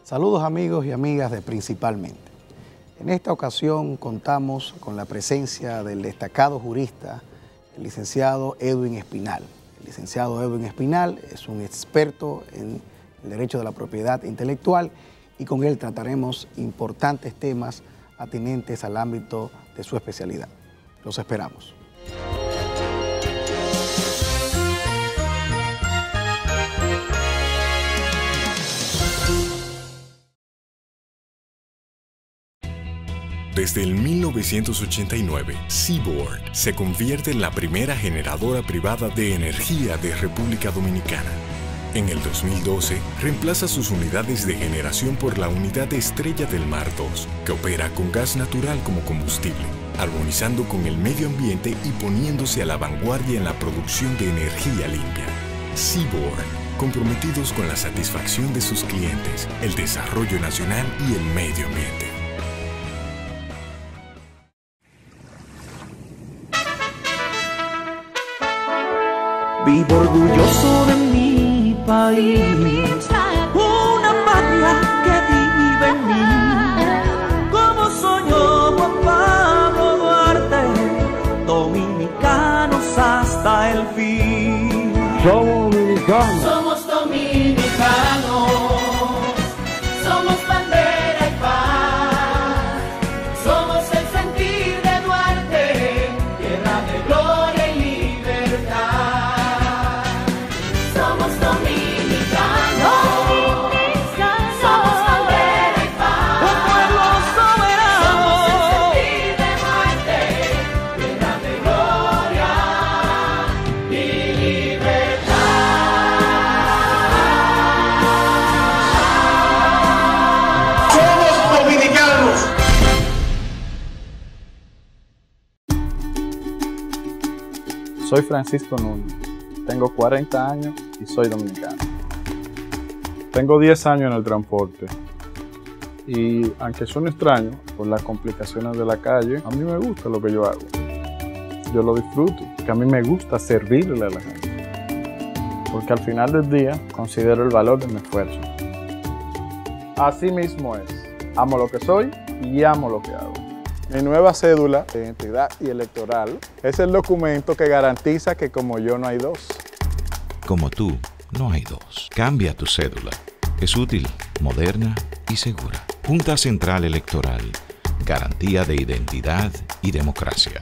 Saludos amigos y amigas de Principalmente. En esta ocasión contamos con la presencia del destacado jurista, el licenciado Edwin Espinal. El licenciado Edwin Espinal es un experto en el derecho de la propiedad intelectual y con él trataremos importantes temas atinentes al ámbito de su especialidad. Los esperamos. Desde el 1989, Seaboard se convierte en la primera generadora privada de energía de República Dominicana. En el 2012, reemplaza sus unidades de generación por la unidad Estrella del Mar 2, que opera con gas natural como combustible, armonizando con el medio ambiente y poniéndose a la vanguardia en la producción de energía limpia. Seaboard, comprometidos con la satisfacción de sus clientes, el desarrollo nacional y el medio ambiente. Vivo orgulloso de mi país, una patria que vive en mí. Como soñó Juan Pablo Duarte, dominicanos hasta el fin. Somos dominicanos. Somos dominicanos. Somos bandera y paz. Somos el sentir de Duarte, tierra de gloria y libertad. Somos dominicanos. Somos bandera y paz. Un pueblo soberano. Somos el sentir de Duarte, tierra de gloria y libertad. Somos dominicanos. Soy Francisco Núñez, tengo 40 años y soy dominicano. Tengo 10 años en el transporte y aunque suene extraño por las complicaciones de la calle, a mí me gusta lo que yo hago. Yo lo disfruto, que a mí me gusta servirle a la gente, porque al final del día considero el valor de mi esfuerzo. Así mismo es, amo lo que soy y amo lo que hago. Mi nueva cédula de identidad y electoral es el documento que garantiza que como yo no hay dos. Como tú, no hay dos. Cambia tu cédula. Es útil, moderna y segura. Junta Central Electoral. Garantía de identidad y democracia.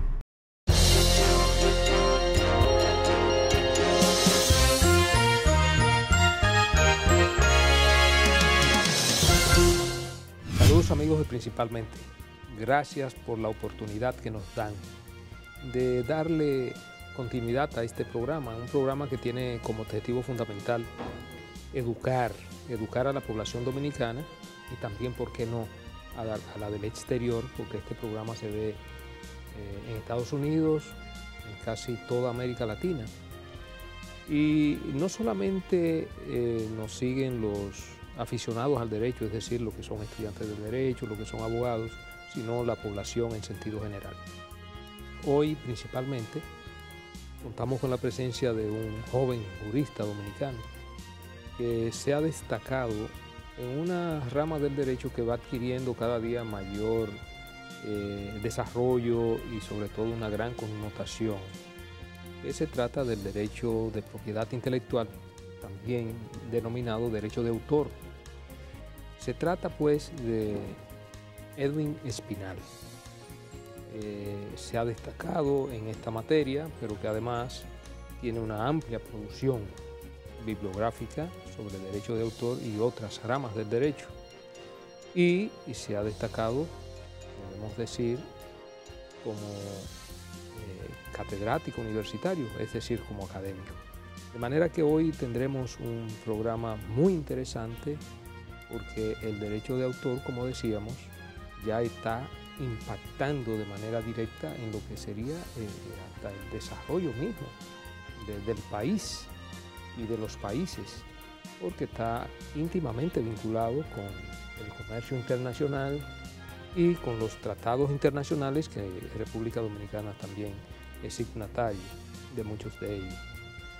Saludos amigos de Principalmente. Gracias por la oportunidad que nos dan de darle continuidad a este programa, un programa que tiene como objetivo fundamental educar a la población dominicana y también, ¿por qué no?, a la del exterior, porque este programa se ve en Estados Unidos, en casi toda América Latina. Y no solamente nos siguen los aficionados al derecho, es decir, los que son estudiantes del derecho, los que son abogados, sino la población en sentido general. Hoy, principalmente, contamos con la presencia de un joven jurista dominicano que se ha destacado en una rama del derecho que va adquiriendo cada día mayor desarrollo y sobre todo una gran connotación. Se trata del derecho de propiedad intelectual, también denominado derecho de autor. Se trata pues de Edwin Espinal. Se ha destacado en esta materia, pero que además tiene una amplia producción bibliográfica sobre derecho de autor y otras ramas del derecho. Y se ha destacado, podemos decir, como catedrático universitario, es decir, como académico. De manera que hoy tendremos un programa muy interesante porque el derecho de autor, como decíamos, ya está impactando de manera directa en lo que sería hasta el desarrollo mismo del país y de los países, porque está íntimamente vinculado con el comercio internacional y con los tratados internacionales que República Dominicana también es signatario de muchos de ellos.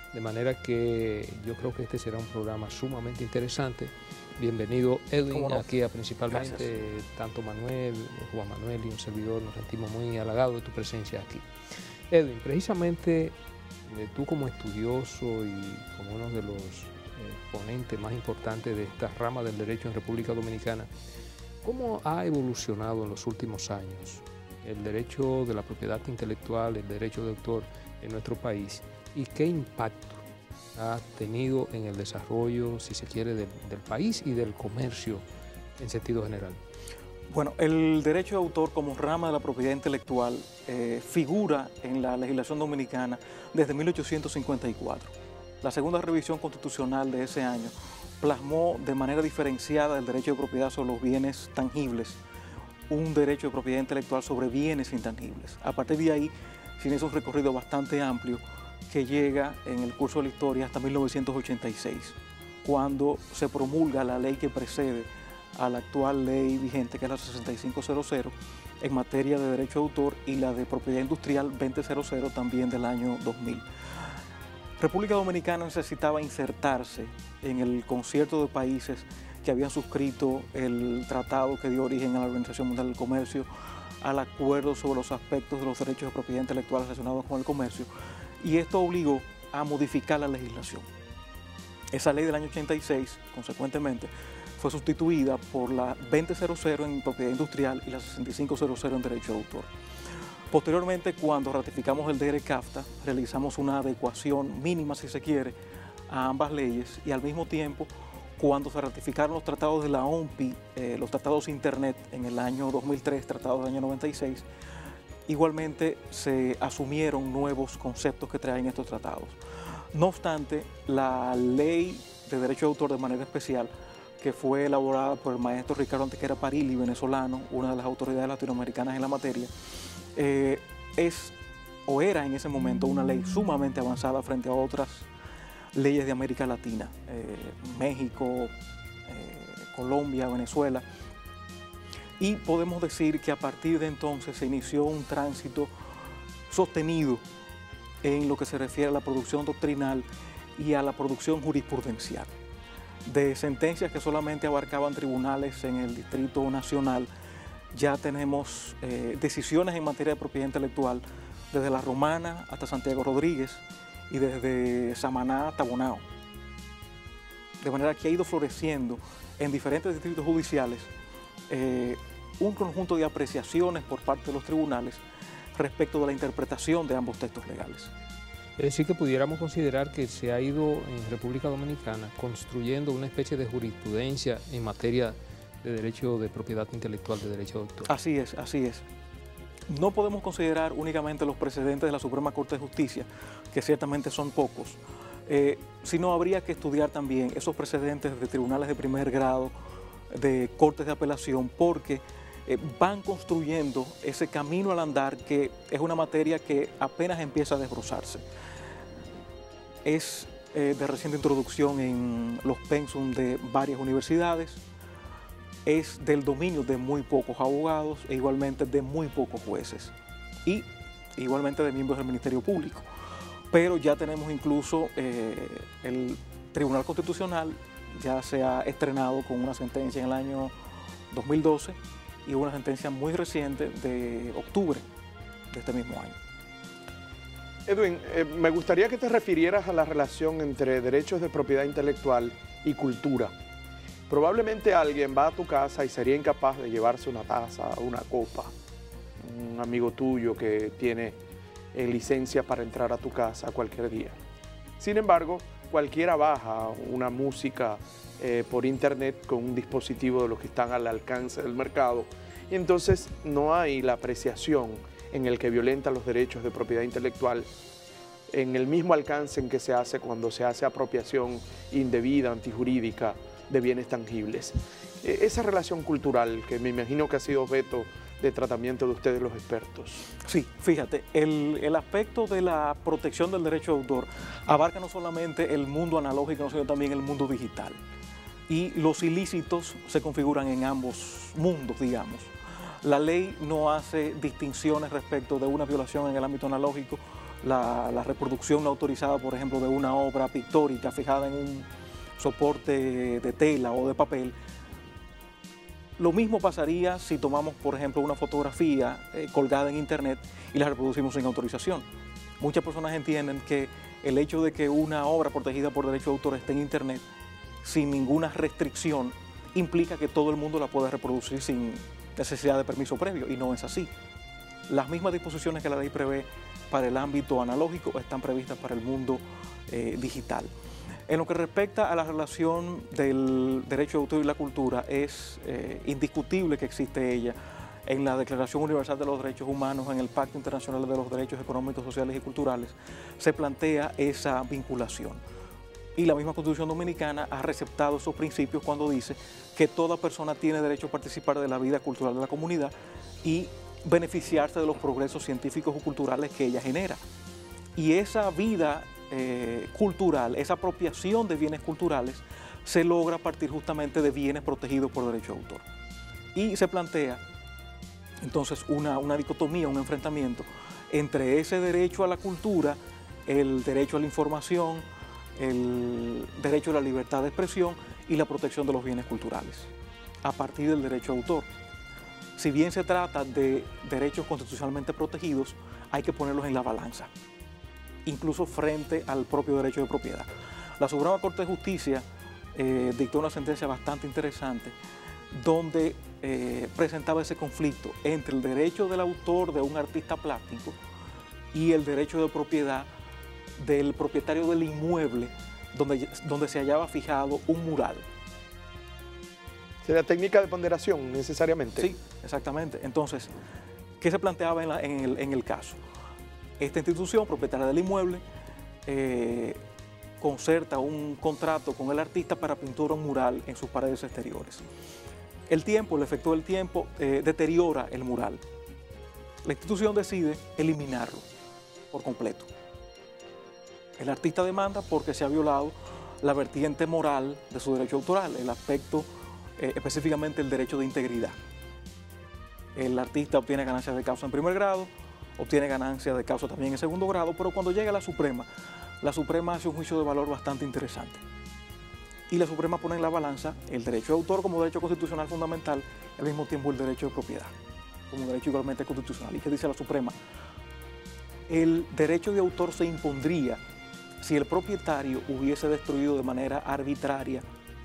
De manera que yo creo que este será un programa sumamente interesante. Bienvenido, Edwin, ¿Cómo no? aquí principalmente tanto Manuel, Juan Manuel y un servidor, nos sentimos muy halagados de tu presencia aquí. Edwin, precisamente tú como estudioso y como uno de los ponentes más importantes de esta rama del derecho en República Dominicana, ¿cómo ha evolucionado en los últimos años el derecho de la propiedad intelectual, el derecho de autor en nuestro país y qué impacto ha tenido en el desarrollo, si se quiere, del país y del comercio en sentido general? Bueno, el derecho de autor como rama de la propiedad intelectual figura en la legislación dominicana desde 1854. La segunda revisión constitucional de ese año plasmó de manera diferenciada el derecho de propiedad sobre los bienes tangibles, un derecho de propiedad intelectual sobre bienes intangibles. A partir de ahí, sin un recorrido bastante amplio que llega en el curso de la historia hasta 1986, cuando se promulga la ley que precede a la actual ley vigente, que es la 6500, en materia de derecho de autor, y la de propiedad industrial 2000 también del año 2000. República Dominicana necesitaba insertarse en el concierto de países que habían suscrito el tratado que dio origen a la Organización Mundial del Comercio, al acuerdo sobre los aspectos de los derechos de propiedad intelectual relacionados con el comercio, y esto obligó a modificar la legislación. Esa ley del año 86, consecuentemente, fue sustituida por la 2000 en propiedad industrial y la 6500 en derecho de autor. Posteriormente, cuando ratificamos el DR-CAFTA, realizamos una adecuación mínima, si se quiere, a ambas leyes, y al mismo tiempo, cuando se ratificaron los tratados de la OMPI, los tratados Internet en el año 2003, tratados del año 96, igualmente se asumieron nuevos conceptos que traen estos tratados. No obstante, la ley de derecho de autor de manera especial, que fue elaborada por el maestro Ricardo Antequera Parili, venezolano, una de las autoridades latinoamericanas en la materia, era en ese momento una ley sumamente avanzada frente a otras leyes de América Latina, México, Colombia, Venezuela, y podemos decir que a partir de entonces se inició un tránsito sostenido en lo que se refiere a la producción doctrinal y a la producción jurisprudencial, de sentencias que solamente abarcaban tribunales en el Distrito Nacional. Ya tenemos decisiones en materia de propiedad intelectual desde La Romana hasta Santiago Rodríguez y desde Samaná hasta Bonao. De manera que ha ido floreciendo en diferentes distritos judiciales un conjunto de apreciaciones por parte de los tribunales respecto de la interpretación de ambos textos legales. Es decir, que pudiéramos considerar que se ha ido en República Dominicana construyendo una especie de jurisprudencia en materia de derecho de propiedad intelectual, de derecho de autor. Así es, así es. No podemos considerar únicamente los precedentes de la Suprema Corte de Justicia, que ciertamente son pocos, sino habría que estudiar también esos precedentes de tribunales de primer grado, de cortes de apelación, porque van construyendo ese camino al andar, que es una materia que apenas empieza a desbrozarse. Es de reciente introducción en los pensum de varias universidades, es del dominio de muy pocos abogados e igualmente de muy pocos jueces y igualmente de miembros del Ministerio Público. Pero ya tenemos incluso el Tribunal Constitucional ya se ha estrenado con una sentencia en el año 2012 y una sentencia muy reciente de octubre de este mismo año. Edwin, me gustaría que te refirieras a la relación entre derechos de propiedad intelectual y cultura. Probablemente alguien va a tu casa y sería incapaz de llevarse una taza o una copa. Un amigo tuyo que tiene licencia para entrar a tu casa cualquier día. Sin embargo, cualquiera baja una música por internet con un dispositivo de los que están al alcance del mercado, y entonces no hay la apreciación en el que violenta los derechos de propiedad intelectual en el mismo alcance en que se hace cuando se hace apropiación indebida, antijurídica de bienes tangibles. Esa relación cultural que me imagino que ha sido objeto de tratamiento de ustedes los expertos. Sí, fíjate, el aspecto de la protección del derecho de autor abarca no solamente el mundo analógico, sino también el mundo digital. Y los ilícitos se configuran en ambos mundos, digamos. La ley no hace distinciones respecto de una violación en el ámbito analógico la reproducción no autorizada, por ejemplo, de una obra pictórica fijada en un soporte de tela o de papel. Lo mismo pasaría si tomamos, por ejemplo, una fotografía colgada en internet y la reproducimos sin autorización. Muchas personas entienden que el hecho de que una obra protegida por derecho de autor esté en internet sin ninguna restricción implica que todo el mundo la puede reproducir sin necesidad de permiso previo, y no es así. Las mismas disposiciones que la ley prevé para el ámbito analógico están previstas para el mundo digital. En lo que respecta a la relación del derecho de autor y la cultura, es indiscutible que existe ella. En la Declaración Universal de los Derechos Humanos, en el Pacto Internacional de los Derechos Económicos, Sociales y Culturales, se plantea esa vinculación. Y la misma Constitución Dominicana ha receptado esos principios cuando dice que toda persona tiene derecho a participar de la vida cultural de la comunidad y beneficiarse de los progresos científicos o culturales que ella genera. Y esa vida cultural, esa apropiación de bienes culturales, se logra a partir justamente de bienes protegidos por derecho de autor. Y se plantea entonces una dicotomía, un enfrentamiento entre ese derecho a la cultura, el derecho a la información, el derecho a la libertad de expresión y la protección de los bienes culturales, a partir del derecho de autor. Si bien se trata de derechos constitucionalmente protegidos, hay que ponerlos en la balanza, incluso frente al propio derecho de propiedad. La Suprema Corte de Justicia dictó una sentencia bastante interesante donde presentaba ese conflicto entre el derecho del autor de un artista plástico y el derecho de propiedad del propietario del inmueble donde se hallaba fijado un mural. ¿Sería técnica de ponderación necesariamente? Sí, exactamente. Entonces, ¿qué se planteaba en el caso? Esta institución, propietaria del inmueble, concerta un contrato con el artista para pintura un mural en sus paredes exteriores. El efecto del tiempo, deteriora el mural. La institución decide eliminarlo por completo. El artista demanda porque se ha violado la vertiente moral de su derecho autoral, el aspecto, específicamente el derecho de integridad. El artista obtiene ganancias de causa en primer grado, obtiene ganancias de causa también en segundo grado, pero cuando llega a la Suprema hace un juicio de valor bastante interesante. Y la Suprema pone en la balanza el derecho de autor como derecho constitucional fundamental, y al mismo tiempo el derecho de propiedad como derecho igualmente constitucional. ¿Y qué dice la Suprema? El derecho de autor se impondría si el propietario hubiese destruido de manera arbitraria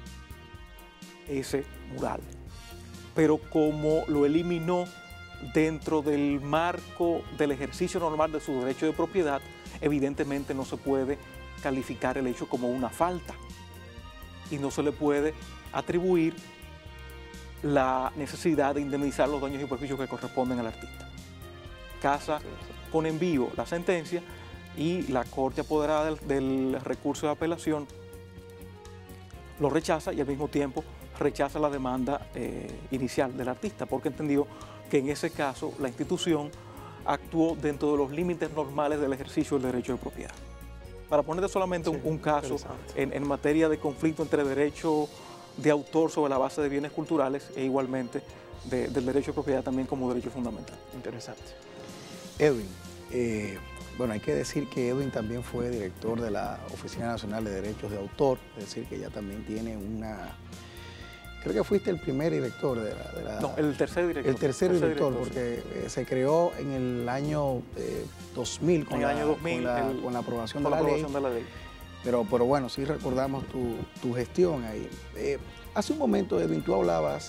ese mural. Pero como lo eliminó dentro del marco del ejercicio normal de su derecho de propiedad, evidentemente no se puede calificar el hecho como una falta y no se le puede atribuir la necesidad de indemnizar los daños y perjuicios que corresponden al artista. Casa con envío la sentencia y la Corte apoderada del recurso de apelación lo rechaza y al mismo tiempo rechaza la demanda inicial del artista, porque entendió que en ese caso la institución actuó dentro de los límites normales del ejercicio del derecho de propiedad. Para ponerte solamente un caso en materia de conflicto entre derecho de autor sobre la base de bienes culturales e igualmente del derecho de propiedad también como derecho fundamental. Interesante. Edwin, bueno, hay que decir que Edwin también fue director de la Oficina Nacional de Derechos de Autor, es decir, que ya también tiene una... Creo que fuiste el primer director de la... No, el tercer director. El tercer director, sí. porque se creó en el año 2000 con la aprobación de la ley. Pero bueno, sí recordamos tu gestión ahí. Hace un momento, Edwin, tú hablabas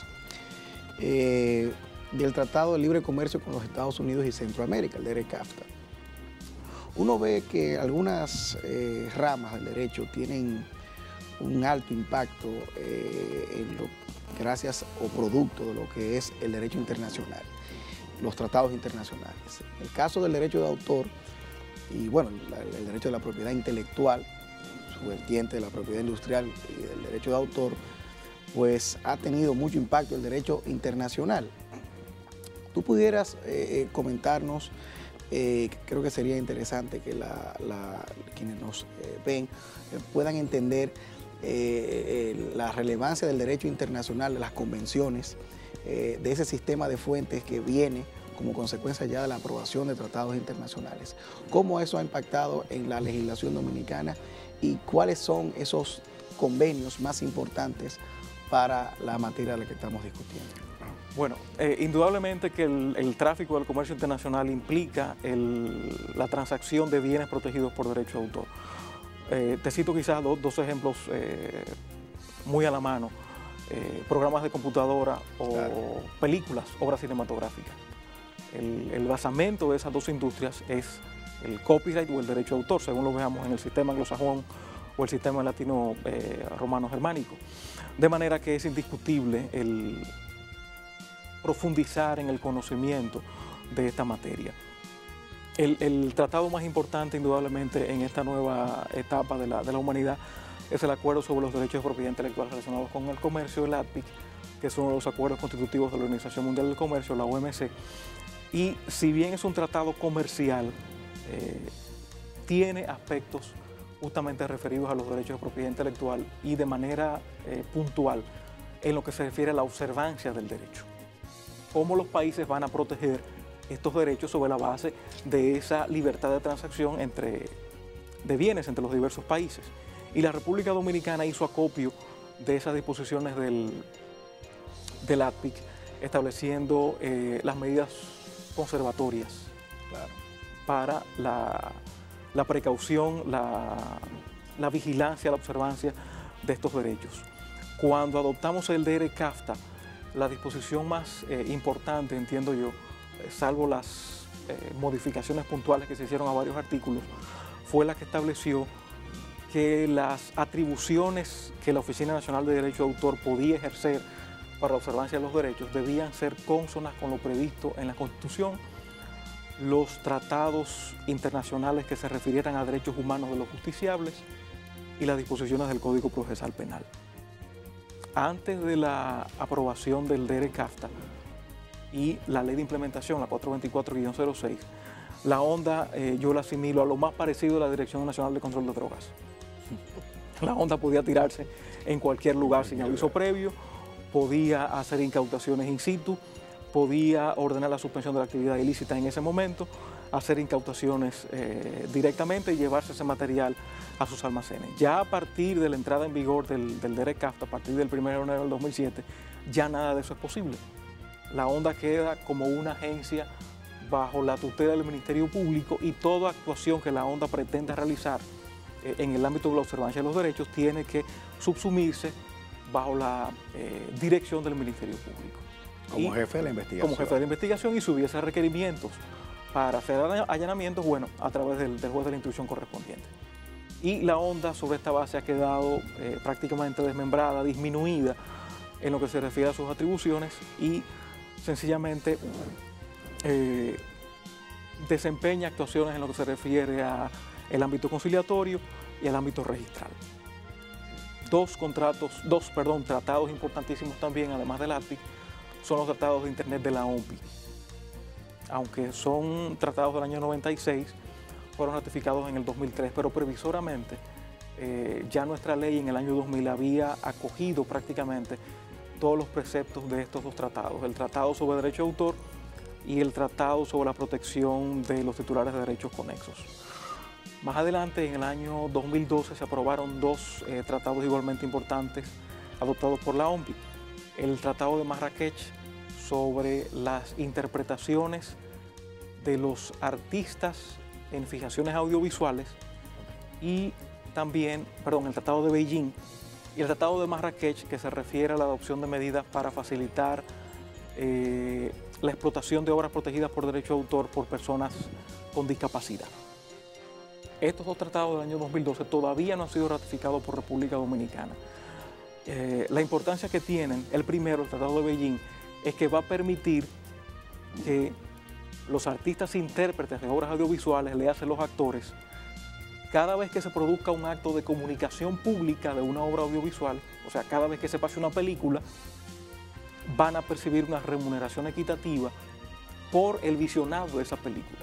del Tratado de Libre Comercio con los Estados Unidos y Centroamérica, el DERECAFTA. Uno ve que algunas ramas del derecho tienen un alto impacto gracias o producto de lo que es el derecho internacional, los tratados internacionales. En el caso del derecho de autor y bueno, el derecho de la propiedad intelectual, su vertiente de la propiedad industrial y del derecho de autor, pues ha tenido mucho impacto el derecho internacional. ¿Tú pudieras comentarnos? Creo que sería interesante que quienes nos ven puedan entender la relevancia del derecho internacional, de las convenciones, de ese sistema de fuentes que viene como consecuencia ya de la aprobación de tratados internacionales. ¿Cómo eso ha impactado en la legislación dominicana y cuáles son esos convenios más importantes para la materia de la que estamos discutiendo? Bueno, indudablemente que el tráfico del comercio internacional implica la transacción de bienes protegidos por derecho de autor. Te cito quizás dos ejemplos muy a la mano. Programas de computadora o películas, obras cinematográficas. El basamento de esas dos industrias es el copyright o el derecho de autor, según lo veamos en el sistema anglosajón o el sistema latino romano germánico. De manera que es indiscutible el profundizar en el conocimiento de esta materia. El tratado más importante, indudablemente, en esta nueva etapa de la humanidad es el Acuerdo sobre los Derechos de Propiedad Intelectual relacionados con el comercio, el ADPIC, que es uno de los acuerdos constitutivos de la Organización Mundial del Comercio, la OMC. Y si bien es un tratado comercial, tiene aspectos justamente referidos a los derechos de propiedad intelectual y de manera puntual en lo que se refiere a la observancia del derecho. Cómo los países van a proteger estos derechos sobre la base de esa libertad de transacción de bienes entre los diversos países. Y la República Dominicana hizo acopio de esas disposiciones del ADPIC, estableciendo las medidas conservatorias para la precaución, la vigilancia, la observancia de estos derechos. Cuando adoptamos el DR-CAFTA, la disposición más importante, entiendo yo, salvo las modificaciones puntuales que se hicieron a varios artículos, fue la que estableció que las atribuciones que la Oficina Nacional de Derecho de Autor podía ejercer para la observancia de los derechos debían ser cónsonas con lo previsto en la Constitución, los tratados internacionales que se refirieran a derechos humanos de los justiciables y las disposiciones del Código Procesal Penal. Antes de la aprobación del DR-CAFTA y la ley de implementación, la 424-06, la ONDA yo la asimilo a lo más parecido a la Dirección Nacional de Control de Drogas. La ONDA podía tirarse en cualquier lugar sin aviso previo, podía hacer incautaciones in situ, podía ordenar la suspensión de la actividad ilícita en ese momento, hacer incautaciones directamente y llevarse ese material a sus almacenes. Ya a partir de la entrada en vigor del DR-CAFTA, a partir del 1 de enero del 2007, ya nada de eso es posible. La ONDA queda como una agencia bajo la tutela del Ministerio Público y toda actuación que la ONDA pretenda realizar en el ámbito de la observancia de los derechos tiene que subsumirse bajo la dirección del Ministerio Público. Como jefe de la investigación. Como jefe de la investigación, y si hubiese requerimientos para hacer allanamientos, bueno, a través del juez de la instrucción correspondiente. Y la ONDA sobre esta base ha quedado prácticamente desmembrada, disminuida en lo que se refiere a sus atribuciones y sencillamente desempeña actuaciones en lo que se refiere al ámbito conciliatorio y al ámbito registral. Dos tratados importantísimos también, además del ADPIC, son los tratados de Internet de la OMPI. Aunque son tratados del año 96, fueron ratificados en el 2003, pero previsoramente ya nuestra ley en el año 2000 había acogido prácticamente todos los preceptos de estos dos tratados, el Tratado sobre Derecho de Autor y el Tratado sobre la Protección de los Titulares de Derechos Conexos. Más adelante, en el año 2012, se aprobaron dos tratados igualmente importantes adoptados por la OMPI. El Tratado de Marrakech sobre las interpretaciones de los artistas en fijaciones audiovisuales y también, el Tratado de Beijing y el Tratado de Marrakech, que se refiere a la adopción de medidas para facilitar la explotación de obras protegidas por derecho de autor por personas con discapacidad. Estos dos tratados del año 2012 todavía no han sido ratificados por República Dominicana. La importancia que tienen, el primero, el Tratado de Beijing, es que va a permitir que los artistas intérpretes de obras audiovisuales, le hacen los actores, cada vez que se produzca un acto de comunicación pública de una obra audiovisual, o sea, cada vez que se pase una película, van a percibir una remuneración equitativa por el visionado de esa película.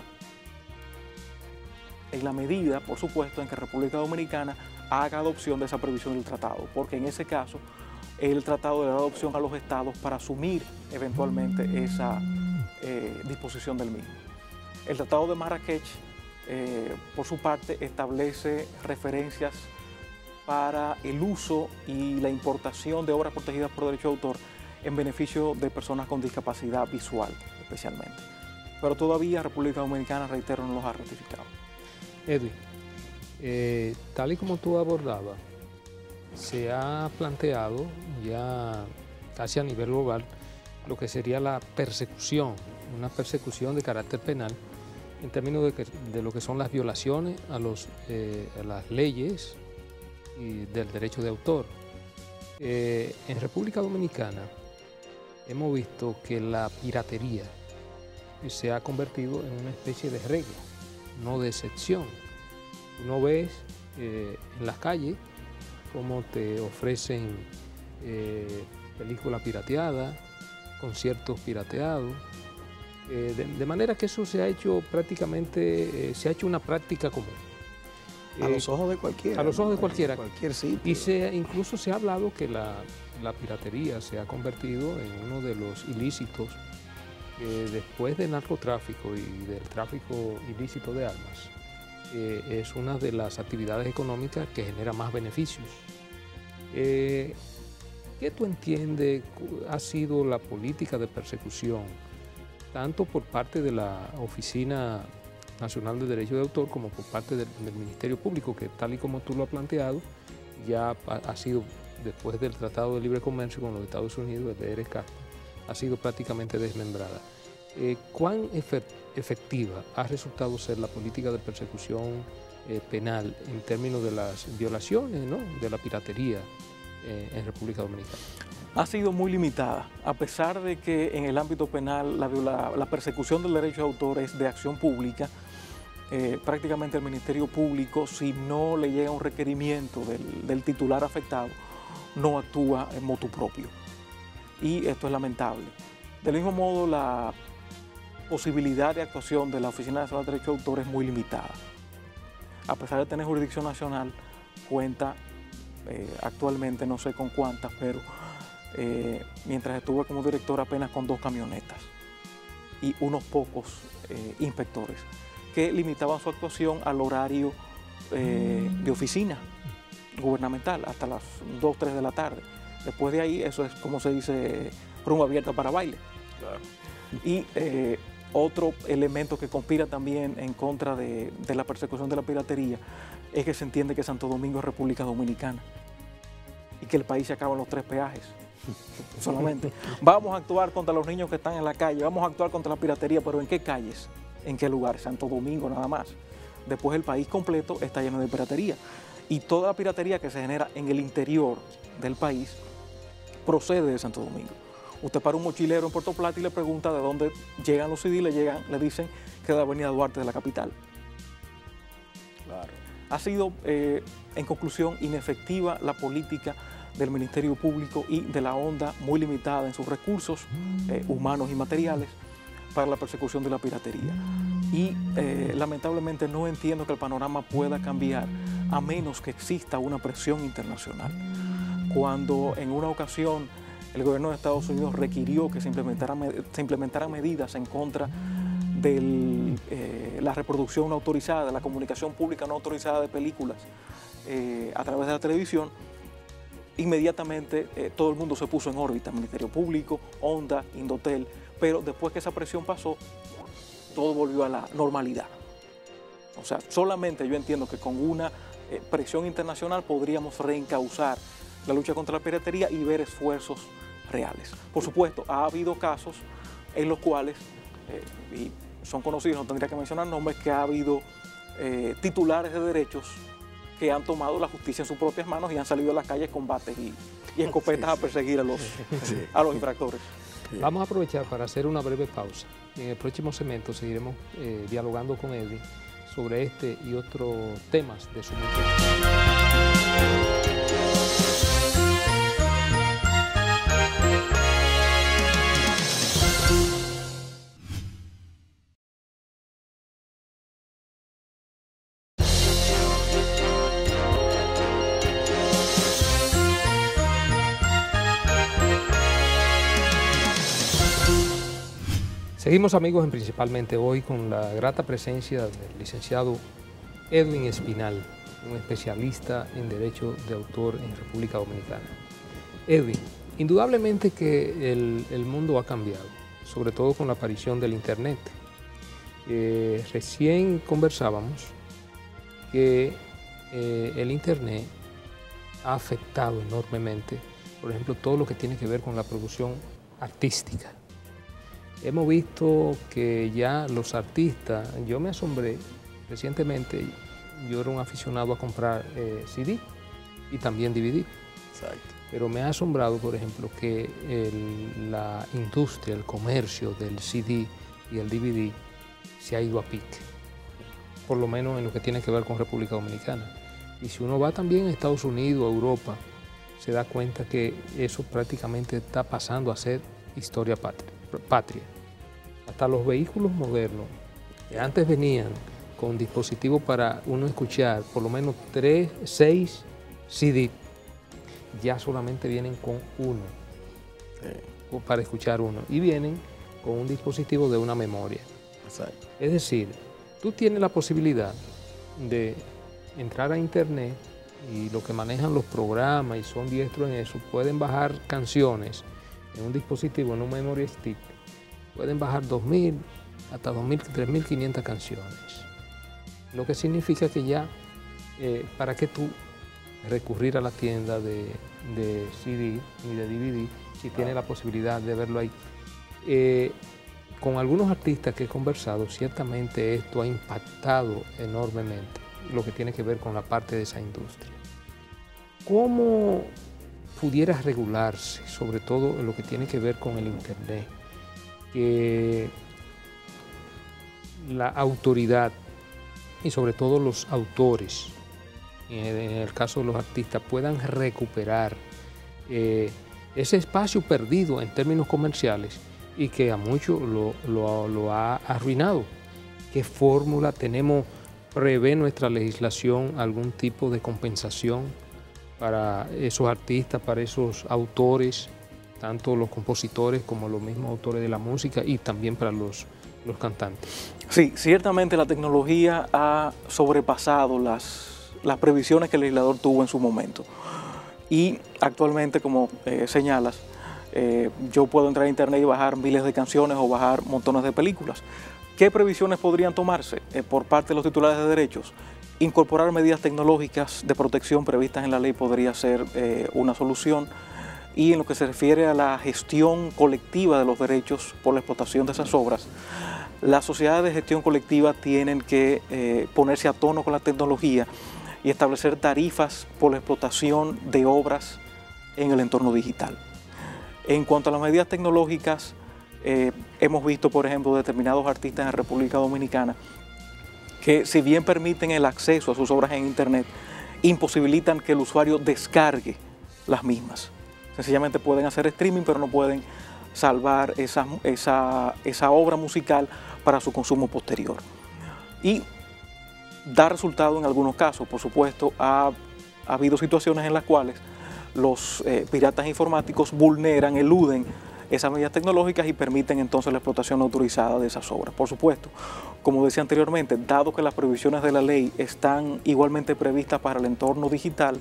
En la medida, por supuesto, en que República Dominicana haga adopción de esa previsión del tratado, porque en ese caso el tratado le da adopción a los estados para asumir eventualmente disposición del mismo. El Tratado de Marrakech, por su parte, establece referencias para el uso y la importación de obras protegidas por derecho de autor en beneficio de personas con discapacidad visual, especialmente. Pero todavía República Dominicana, reitero, no los ha ratificado. Edwin, tal y como tú abordabas, se ha planteado ya casi a nivel global lo que sería la persecución, una persecución de carácter penal en términos de lo que son las violaciones a las leyes y del derecho de autor. En República Dominicana hemos visto que la piratería se ha convertido en una especie de regla, no de excepción. Uno ves en las calles cómo te ofrecen películas pirateadas, conciertos pirateados, de manera que eso se ha hecho prácticamente, se ha hecho una práctica común. A los ojos de cualquiera. A los ojos de cualquiera. Cualquier sitio. Y incluso se ha hablado que la piratería se ha convertido en uno de los ilícitos después del narcotráfico y del tráfico ilícito de armas. Es una de las actividades económicas que genera más beneficios. ¿Qué tú entiendes ha sido la política de persecución, tanto por parte de la Oficina Nacional de Derecho de Autor como por parte del Ministerio Público, que tal y como tú lo has planteado, ya ha sido, después del Tratado de Libre Comercio con los Estados Unidos, el ERES-CAFTA, ha sido prácticamente desmembrada? ¿Cuán efectiva ha resultado ser la política de persecución penal en términos de las violaciones, ¿no?, de la piratería en República Dominicana? Ha sido muy limitada, a pesar de que en el ámbito penal la persecución del derecho de autor es de acción pública. Prácticamente el Ministerio Público, si no le llega un requerimiento del titular afectado, no actúa en motu propio. Y esto es lamentable. Del mismo modo, la posibilidad de actuación de la Oficina Nacional de Derecho de Autor es muy limitada. A pesar de tener jurisdicción nacional, cuenta actualmente, no sé con cuántas, pero mientras estuve como director apenas con 2 camionetas y unos pocos inspectores que limitaban su actuación al horario de oficina gubernamental hasta las 2 o 3 de la tarde. Después de ahí, eso es, como se dice, rumba abierta para baile. Claro. Y otro elemento que conspira también en contra de la persecución de la piratería es que se entiende que Santo Domingo es República Dominicana y que el país se acaba en los 3 peajes. Solamente vamos a actuar contra los niños que están en la calle, vamos a actuar contra la piratería, pero ¿en qué calles? ¿En qué lugar? Santo Domingo nada más. Después el país completo está lleno de piratería. Y toda la piratería que se genera en el interior del país procede de Santo Domingo. Usted para un mochilero en Puerto Plata y le pregunta de dónde llegan los CD, le dicen que es de la Avenida Duarte de la capital. Claro. Ha sido, en conclusión, inefectiva la política del Ministerio Público y de la ONDA, muy limitada en sus recursos humanos y materiales para la persecución de la piratería. Y lamentablemente no entiendo que el panorama pueda cambiar a menos que exista una presión internacional. Cuando en una ocasión el gobierno de Estados Unidos requirió que se implementaran medidas en contra de la reproducción no autorizada, de la comunicación pública no autorizada de películas a través de la televisión, inmediatamente todo el mundo se puso en órbita, Ministerio Público, ONDA, Indotel, pero después que esa presión pasó, todo volvió a la normalidad. O sea, solamente yo entiendo que con una presión internacional podríamos reencauzar la lucha contra la piratería y ver esfuerzos reales. Por supuesto, ha habido casos en los cuales, y son conocidos, no tendría que mencionar nombres, que ha habido titulares de derechos que han tomado la justicia en sus propias manos y han salido a las calles con bates y escopetas a perseguir a los infractores. Vamos a aprovechar para hacer una breve pausa. En el próximo segmento seguiremos dialogando con Edwin sobre este y otros temas de su mente. Seguimos, amigos, principalmente hoy con la grata presencia del licenciado Edwin Espinal, un especialista en Derecho de Autor en República Dominicana. Edwin, indudablemente que el mundo ha cambiado, sobre todo con la aparición del Internet. Recién conversábamos que el Internet ha afectado enormemente, por ejemplo, todo lo que tiene que ver con la producción artística. Hemos visto que ya los artistas, yo me asombré recientemente, yo era un aficionado a comprar CD y también DVD. Exacto. Pero me ha asombrado, por ejemplo, que la industria, el comercio del CD y el DVD se ha ido a pique, por lo menos en lo que tiene que ver con República Dominicana. Y si uno va también a Estados Unidos, a Europa, se da cuenta que eso prácticamente está pasando a ser historia patria. Hasta los vehículos modernos, que antes venían con dispositivos para uno escuchar por lo menos 6 CD, ya solamente vienen con uno, para escuchar uno, y vienen con un dispositivo de una memoria. Exacto. Es decir, tú tienes la posibilidad de entrar a internet y los que manejan los programas y son diestros en eso, pueden bajar canciones en un dispositivo, en un memory stick, pueden bajar 2.000 hasta 3.500 canciones. Lo que significa que ya, ¿para qué tú recurrir a la tienda de CD ni de DVD si tienes la posibilidad de verlo ahí? Con algunos artistas que he conversado, ciertamente esto ha impactado enormemente lo que tiene que ver con la parte de esa industria. ¿Cómo pudiera regularse, sobre todo en lo que tiene que ver con el Internet, que la autoridad y sobre todo los autores, en el caso de los artistas, puedan recuperar ese espacio perdido en términos comerciales y que a muchos lo ha arruinado? ¿Qué fórmula tenemos? ¿Prevé nuestra legislación algún tipo de compensación para esos artistas, para esos autores, tanto los compositores como los mismos autores de la música, y también para los cantantes? Sí, ciertamente la tecnología ha sobrepasado las previsiones que el legislador tuvo en su momento. Y actualmente, como señalas, yo puedo entrar a internet y bajar miles de canciones o bajar montones de películas. ¿Qué previsiones podrían tomarse por parte de los titulares de derechos? Incorporar medidas tecnológicas de protección previstas en la ley podría ser una solución. Y en lo que se refiere a la gestión colectiva de los derechos por la explotación de esas obras, las sociedades de gestión colectiva tienen que ponerse a tono con la tecnología y establecer tarifas por la explotación de obras en el entorno digital. En cuanto a las medidas tecnológicas, hemos visto, por ejemplo, determinados artistas en República Dominicana que, si bien permiten el acceso a sus obras en Internet, imposibilitan que el usuario descargue las mismas. Sencillamente pueden hacer streaming, pero no pueden salvar esa obra musical para su consumo posterior. Y da resultado en algunos casos. Por supuesto, ha habido situaciones en las cuales los piratas informáticos vulneran, eluden esas medidas tecnológicas y permiten entonces la explotación no autorizada de esas obras. Por supuesto, como decía anteriormente, dado que las previsiones de la ley están igualmente previstas para el entorno digital,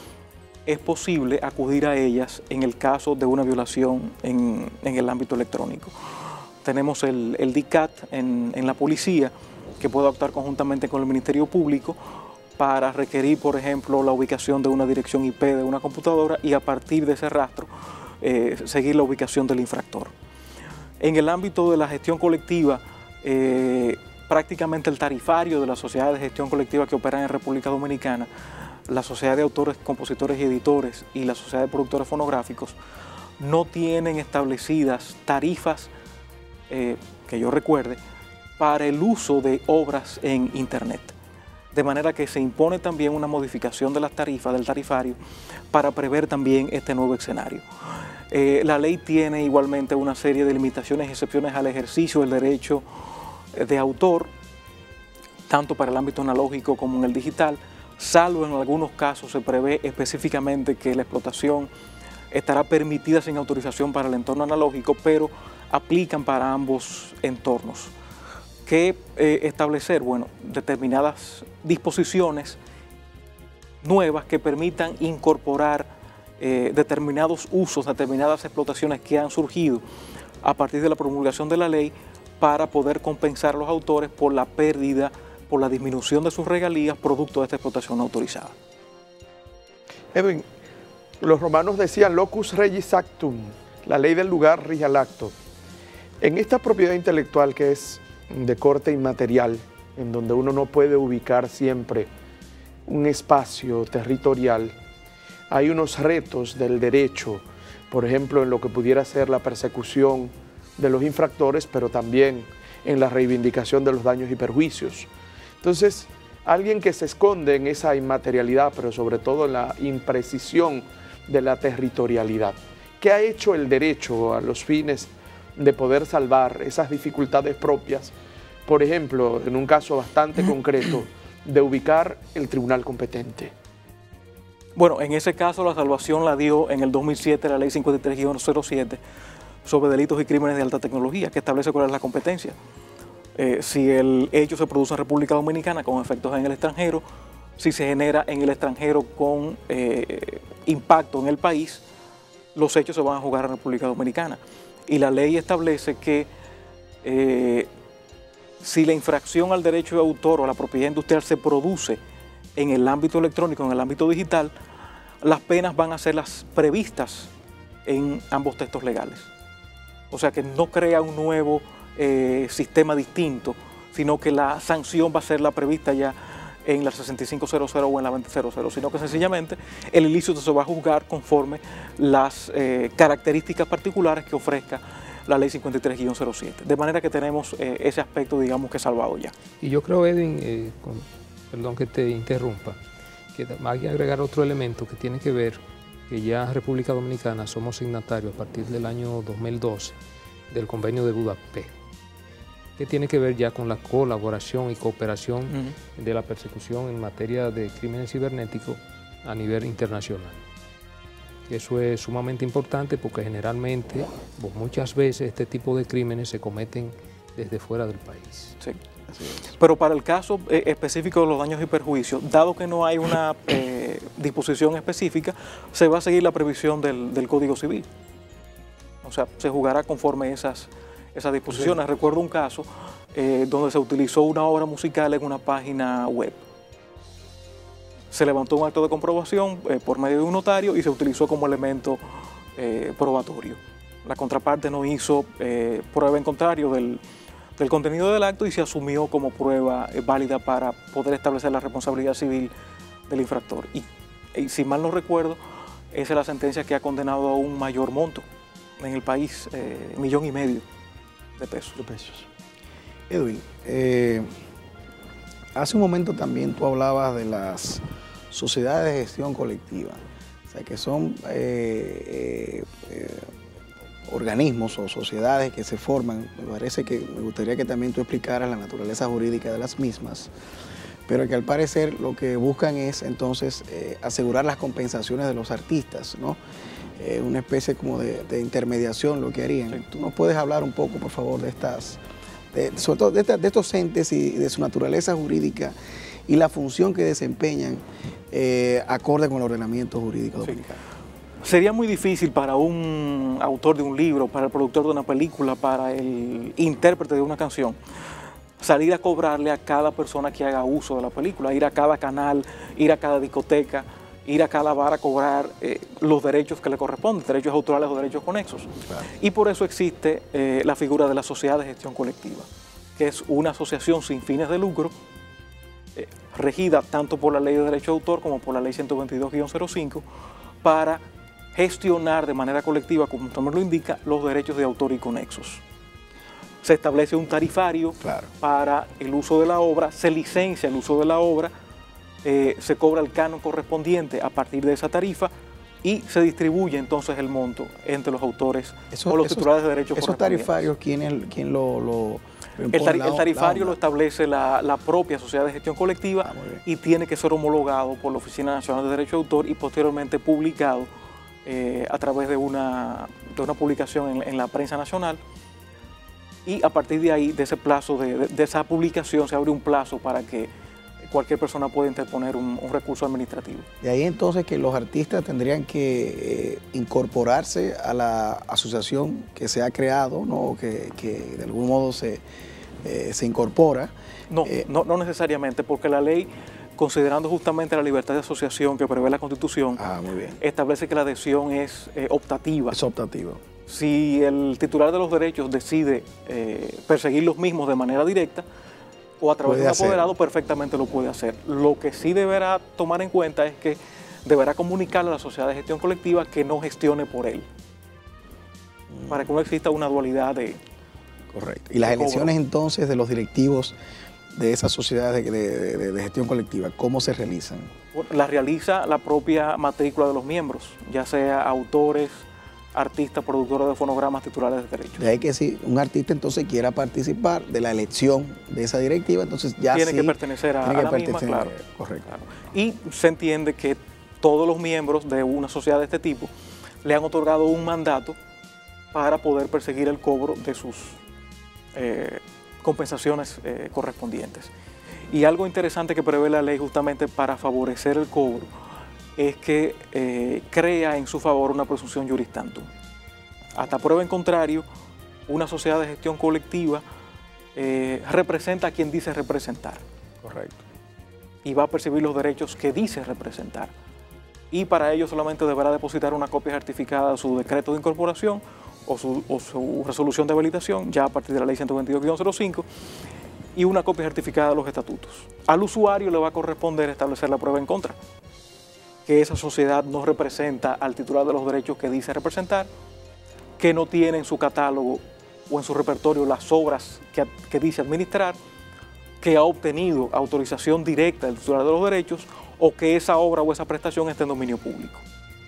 es posible acudir a ellas en el caso de una violación en el ámbito electrónico. Tenemos el DICAT en la policía, que puede actuar conjuntamente con el Ministerio Público para requerir, por ejemplo, la ubicación de una dirección IP de una computadora y, a partir de ese rastro, seguir la ubicación del infractor. En el ámbito de la gestión colectiva, prácticamente el tarifario de las sociedades de gestión colectiva que operan en República Dominicana, la Sociedad de Autores, Compositores y Editores y la Sociedad de Productores Fonográficos, no tienen establecidas tarifas, que yo recuerde, para el uso de obras en Internet. De manera que se impone también una modificación de las tarifas, del tarifario, para prever también este nuevo escenario. La ley tiene igualmente una serie de limitaciones y excepciones al ejercicio del derecho de autor, tanto para el ámbito analógico como en el digital, salvo en algunos casos se prevé específicamente que la explotación estará permitida sin autorización para el entorno analógico, pero aplican para ambos entornos. ¿Qué establecer? Bueno, determinadas disposiciones nuevas que permitan incorporar determinados usos, determinadas explotaciones que han surgido a partir de la promulgación de la ley para poder compensar a los autores por la pérdida, por la disminución de sus regalías producto de esta explotación autorizada. Edwin, los romanos decían locus regis actum, la ley del lugar rige al acto. En esta propiedad intelectual que es de corte inmaterial, en donde uno no puede ubicar siempre un espacio territorial, hay unos retos del derecho, por ejemplo, en lo que pudiera ser la persecución de los infractores, pero también en la reivindicación de los daños y perjuicios. Entonces, alguien que se esconde en esa inmaterialidad, pero sobre todo en la imprecisión de la territorialidad, ¿qué ha hecho el derecho a los fines de poder salvar esas dificultades propias? Por ejemplo, en un caso bastante concreto, de ubicar el tribunal competente. Bueno, en ese caso la salvación la dio en el 2007 la ley 53-07 sobre delitos y crímenes de alta tecnología, que establece cuál es la competencia. Si el hecho se produce en República Dominicana con efectos en el extranjero, si se genera en el extranjero con impacto en el país, los hechos se van a juzgar en República Dominicana. Y la ley establece que si la infracción al derecho de autor o a la propiedad industrial se produce en el ámbito electrónico, en el ámbito digital, las penas van a ser las previstas en ambos textos legales. O sea que no crea un nuevo sistema distinto, sino que la sanción va a ser la prevista ya en la 6500 o en la 2000, sino que sencillamente el ilícito se va a juzgar conforme las características particulares que ofrezca la ley 53-07. De manera que tenemos ese aspecto, digamos, que salvado ya. Y yo creo, Edwin, perdón que te interrumpa, que hay que agregar otro elemento que tiene que ver que ya República Dominicana somos signatarios a partir del año 2012 del Convenio de Budapest, que tiene que ver ya con la colaboración y cooperación de la persecución en materia de crímenes cibernéticos a nivel internacional. Eso es sumamente importante porque generalmente, muchas veces, este tipo de crímenes se cometen desde fuera del país. Sí. Pero para el caso específico de los daños y perjuicios, dado que no hay una disposición específica, se va a seguir la previsión del Código Civil. O sea, se juzgará conforme esas disposiciones. Sí. Recuerdo un caso donde se utilizó una obra musical en una página web. Se levantó un acto de comprobación por medio de un notario y se utilizó como elemento probatorio. La contraparte no hizo prueba en contrario del contenido del acto y se asumió como prueba válida para poder establecer la responsabilidad civil del infractor. Y si mal no recuerdo, esa es la sentencia que ha condenado a un mayor monto en el país, 1,5 millones de pesos. Edwin, hace un momento también tú hablabas de las sociedades de gestión colectiva, o sea, que son organismos o sociedades que se forman. Me gustaría que también tú explicaras la naturaleza jurídica de las mismas, pero que al parecer lo que buscan es entonces asegurar las compensaciones de los artistas, ¿no? Una especie como de intermediación lo que harían. Sí. ¿Tú nos puedes hablar un poco, por favor, de estas, sobre todo de estos entes y de su naturaleza jurídica y la función que desempeñan acorde con el ordenamiento jurídico dominicano? Sí. Sería muy difícil para un autor de un libro, para el productor de una película, para el intérprete de una canción, salir a cobrarle a cada persona que haga uso de la película, ir a cada canal, ir a cada discoteca, ir a cada bar a cobrar los derechos que le corresponden, derechos autorales o derechos conexos. Claro. Y por eso existe la figura de la sociedad de gestión colectiva, que es una asociación sin fines de lucro, regida tanto por la Ley de Derecho de Autor como por la Ley 122-05, para gestionar de manera colectiva, como usted me lo indica, los derechos de autor y conexos. Se establece un tarifario para el uso de la obra, se licencia el uso de la obra, se cobra el canon correspondiente a partir de esa tarifa y se distribuye entonces el monto entre los autores o los titulares de derechos correspondientes. ¿Esos tarifarios quién lo El tarifario lo establece la propia sociedad de gestión colectiva y tiene que ser homologado por la Oficina Nacional de Derecho de Autor y posteriormente publicado a través de una publicación en la prensa nacional, y a partir de ahí, de ese plazo, de esa publicación, se abre un plazo para que cualquier persona pueda interponer un recurso administrativo. De ahí entonces que los artistas tendrían que incorporarse a la asociación que se ha creado, ¿no? que de algún modo se incorpora. No necesariamente, porque la ley, considerando justamente la libertad de asociación que prevé la Constitución, muy bien, establece que la adhesión es optativa. Es optativa. Si el titular de los derechos decide perseguir los mismos de manera directa o a través de un apoderado, perfectamente lo puede hacer. Lo que sí deberá tomar en cuenta es que deberá comunicarle a la sociedad de gestión colectiva que no gestione por él, para que no exista una dualidad de... Correcto. Y las elecciones entonces de los directivos de esas sociedades de gestión colectiva, ¿cómo se realizan? La realiza la propia matrícula de los miembros, ya sea autores, artistas, productores de fonogramas, titulares de derechos. De ahí que si un artista entonces quiera participar de la elección de esa directiva, entonces ya tiene que pertenecer a la misma, claro. Correcto. Claro. Y se entiende que todos los miembros de una sociedad de este tipo le han otorgado un mandato para poder perseguir el cobro de sus compensaciones correspondientes. Y algo interesante que prevé la ley justamente para favorecer el cobro es que crea en su favor una presunción juris tantum. Hasta prueba en contrario, una sociedad de gestión colectiva representa a quien dice representar. Correcto. Y va a percibir los derechos que dice representar. Y para ello solamente deberá depositar una copia certificada de su decreto de incorporación o su resolución de habilitación, ya a partir de la ley 122-05, y una copia certificada de los estatutos. Al usuario le va a corresponder establecer la prueba en contra, que esa sociedad no representa al titular de los derechos que dice representar, que no tiene en su catálogo o en su repertorio las obras que dice administrar, que ha obtenido autorización directa del titular de los derechos, o que esa obra o esa prestación esté en dominio público.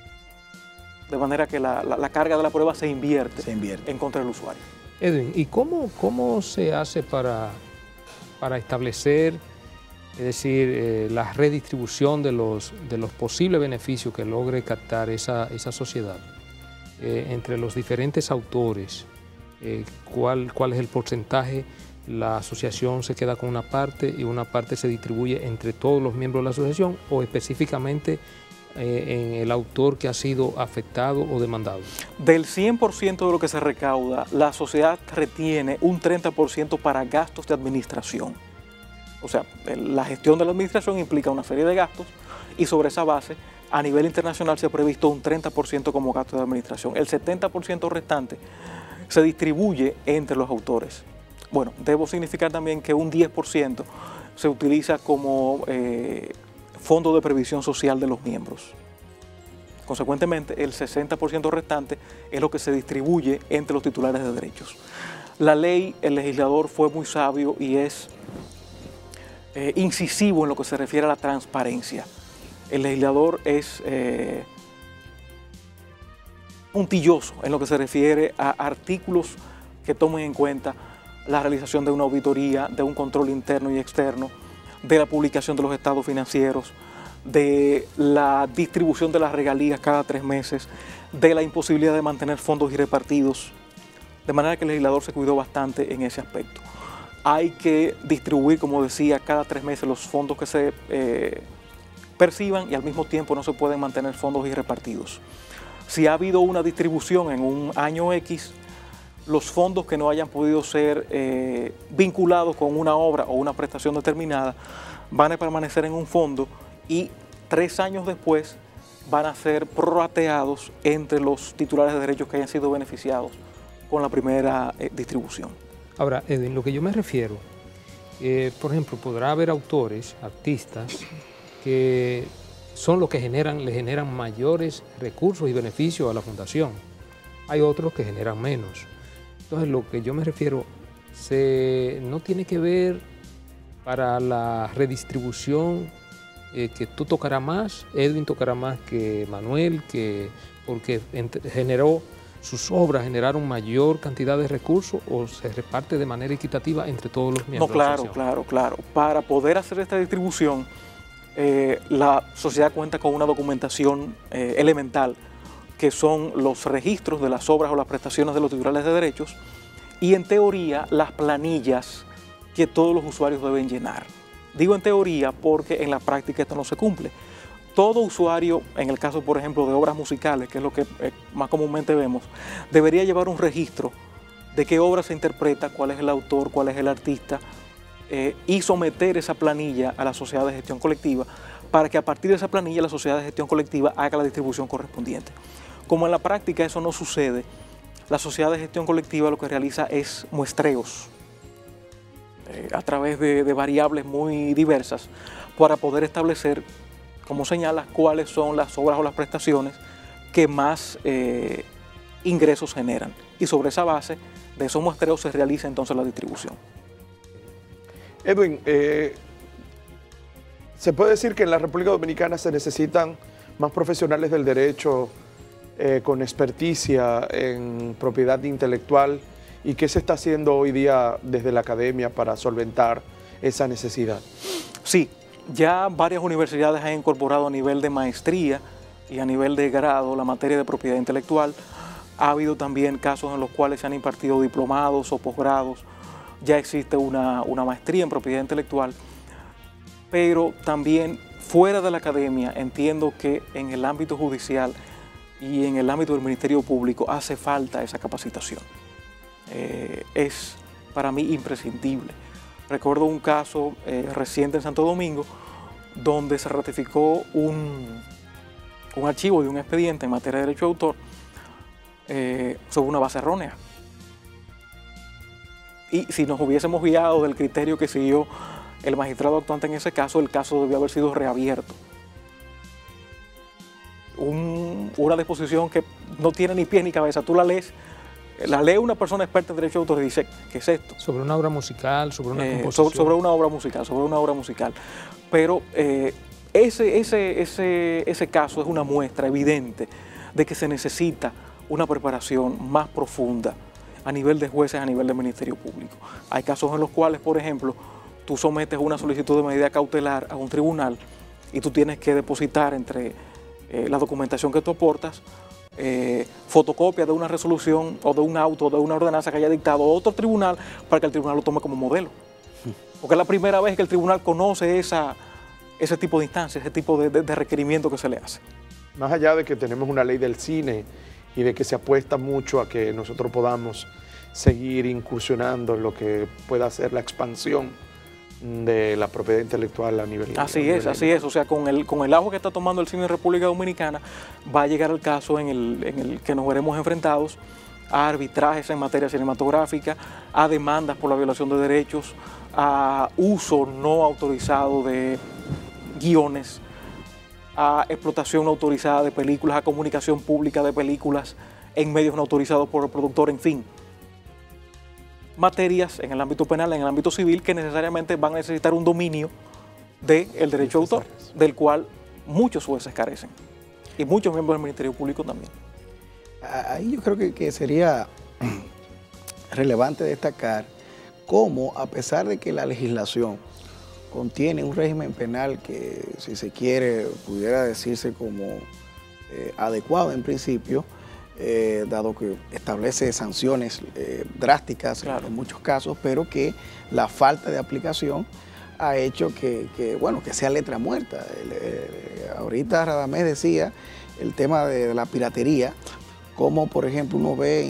De manera que la carga de la prueba se invierte en contra del usuario. Edwin, ¿y cómo se hace para establecer, es decir, la redistribución de los posibles beneficios que logre captar esa sociedad entre los diferentes autores? ¿Cuál es el porcentaje? ¿La asociación se queda con una parte y una parte se distribuye entre todos los miembros de la asociación, o específicamente en el autor que ha sido afectado o demandado? Del 100% de lo que se recauda, la sociedad retiene un 30% para gastos de administración. O sea, la gestión de la administración implica una serie de gastos, y sobre esa base, a nivel internacional se ha previsto un 30% como gasto de administración. El 70% restante se distribuye entre los autores. Bueno, debo significar también que un 10% se utiliza como fondo de previsión social de los miembros. Consecuentemente, el 60% restante es lo que se distribuye entre los titulares de derechos. La ley, el legislador fue muy sabio y es incisivo en lo que se refiere a la transparencia. El legislador es puntilloso en lo que se refiere a artículos que tomen en cuenta la realización de una auditoría, de un control interno y externo, de la publicación de los estados financieros, de la distribución de las regalías cada 3 meses, de la imposibilidad de mantener fondos irrepartidos. De manera que el legislador se cuidó bastante en ese aspecto. Hay que distribuir, como decía, cada 3 meses los fondos que se perciban, y al mismo tiempo no se pueden mantener fondos irrepartidos. Si ha habido una distribución en un año X, los fondos que no hayan podido ser vinculados con una obra o una prestación determinada van a permanecer en un fondo, y 3 años después van a ser prorrateados entre los titulares de derechos que hayan sido beneficiados con la primera distribución. Ahora, Edwin, lo que yo me refiero, por ejemplo, podrá haber autores, artistas, que son los que le generan mayores recursos y beneficios a la fundación. Hay otros que generan menos. Entonces, lo que yo me refiero, no tiene que ver para la redistribución que tú tocarás más, Edwin tocará más que Manuel, porque sus obras generaron mayor cantidad de recursos, o se reparte de manera equitativa entre todos los miembros. No, claro. Para poder hacer esta distribución, la sociedad cuenta con una documentación elemental que son los registros de las obras o las prestaciones de los titulares de derechos, y en teoría las planillas que todos los usuarios deben llenar. Digo en teoría porque en la práctica esto no se cumple. Todo usuario, en el caso por ejemplo de obras musicales, que es lo que más comúnmente vemos, debería llevar un registro de qué obra se interpreta, cuál es el autor, cuál es el artista, y someter esa planilla a la sociedad de gestión colectiva para que a partir de esa planilla la sociedad de gestión colectiva haga la distribución correspondiente. Como en la práctica eso no sucede, la sociedad de gestión colectiva lo que realiza es muestreos a través de variables muy diversas para poder establecer, como señalas, cuáles son las obras o las prestaciones que más ingresos generan. Y sobre esa base de esos muestreos se realiza entonces la distribución. Edwin, ¿se puede decir que en la República Dominicana se necesitan más profesionales del derecho con experticia en propiedad intelectual? ¿Y qué se está haciendo hoy día desde la academia para solventar esa necesidad? Sí, ya varias universidades han incorporado a nivel de maestría y a nivel de grado la materia de propiedad intelectual. Ha habido también casos en los cuales se han impartido diplomados o posgrados. Ya existe una maestría en propiedad intelectual, pero también fuera de la academia entiendo que en el ámbito judicial y en el ámbito del Ministerio Público hace falta esa capacitación. Es para mí imprescindible. Recuerdo un caso reciente en Santo Domingo donde se ratificó un archivo de un expediente en materia de derecho de autor sobre una base errónea. Y si nos hubiésemos guiado del criterio que siguió el magistrado actuante en ese caso, el caso debió haber sido reabierto. Una disposición que no tiene ni pies ni cabeza, tú la lee una persona experta en derecho de autor y dice, ¿qué es esto? Sobre una obra musical, sobre una composición. Sobre una obra musical. Pero ese caso es una muestra evidente de que se necesita una preparación más profunda a nivel de jueces, a nivel del Ministerio Público. Hay casos en los cuales, por ejemplo, tú sometes una solicitud de medida cautelar a un tribunal y tú tienes que depositar entre la documentación que tú aportas, fotocopia de una resolución o de un auto o de una ordenanza que haya dictado otro tribunal para que el tribunal lo tome como modelo. Porque es la primera vez que el tribunal conoce ese tipo de instancias, ese tipo de requerimiento que se le hace. Más allá de que tenemos una ley del cine y de que se apuesta mucho a que nosotros podamos seguir incursionando en lo que pueda ser la expansión de la propiedad intelectual a nivel así es. O sea, con el auge que está tomando el cine en República Dominicana, va a llegar el caso en el que nos veremos enfrentados a arbitrajes en materia cinematográfica, a demandas por la violación de derechos, a uso no autorizado de guiones, a explotación no autorizada de películas, a comunicación pública de películas en medios no autorizados por el productor, en fin. Materias en el ámbito penal, en el ámbito civil, que necesariamente van a necesitar un dominio del derecho de autor, del cual muchos jueces carecen y muchos miembros del Ministerio Público también. Ahí yo creo que sería relevante destacar cómo, a pesar de que la legislación contiene un régimen penal que, si se quiere, pudiera decirse como adecuado en principio, dado que establece sanciones drásticas en muchos casos, pero que la falta de aplicación ha hecho que sea letra muerta. Ahorita Radamés decía el tema de la piratería, como por ejemplo uno ve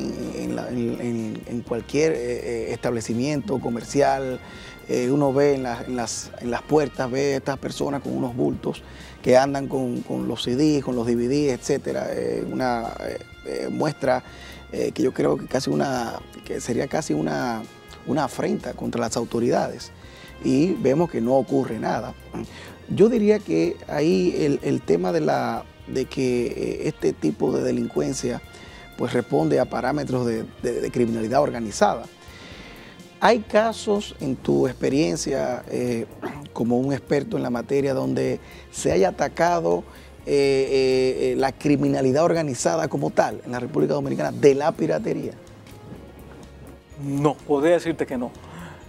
en cualquier establecimiento comercial, uno ve en las puertas, ve a estas personas con unos bultos que andan con los CDs, con los DVDs, etcétera. Una muestra que yo creo que sería casi una afrenta contra las autoridades, y vemos que no ocurre nada. Yo diría que ahí el tema de que este tipo de delincuencia pues responde a parámetros de criminalidad organizada. ¿Hay casos en tu experiencia como un experto en la materia donde se haya atacado la criminalidad organizada como tal en la República Dominicana de la piratería? No, podría decirte que no.